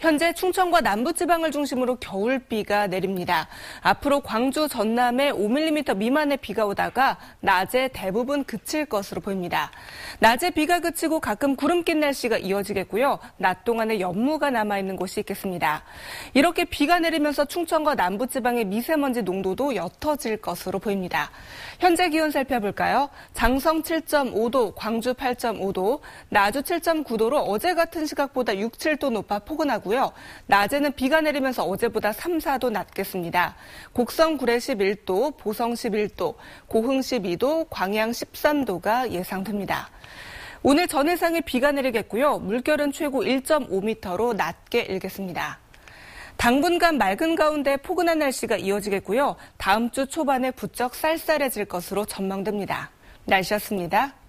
현재 충청과 남부지방을 중심으로 겨울비가 내립니다. 앞으로 광주, 전남에 5mm 미만의 비가 오다가 낮에 대부분 그칠 것으로 보입니다. 낮에 비가 그치고 가끔 구름 낀 날씨가 이어지겠고요. 낮 동안에 연무가 남아있는 곳이 있겠습니다. 이렇게 비가 내리면서 충청과 남부지방의 미세먼지 농도도 옅어질 것으로 보입니다. 현재 기온 살펴볼까요? 장성 7.5도, 광주 8.5도, 나주 7.9도로 어제 같은 시각보다 6, 7도 높아 포근하고요. 낮에는 비가 내리면서 어제보다 3, 4도 낮겠습니다. 곡성 구례 11도, 보성 11도, 고흥 12도, 광양 13도가 예상됩니다. 오늘 전해상에 비가 내리겠고요. 물결은 최고 1.5m로 낮게 일겠습니다. 당분간 맑은 가운데 포근한 날씨가 이어지겠고요. 다음 주 초반에 부쩍 쌀쌀해질 것으로 전망됩니다. 날씨였습니다.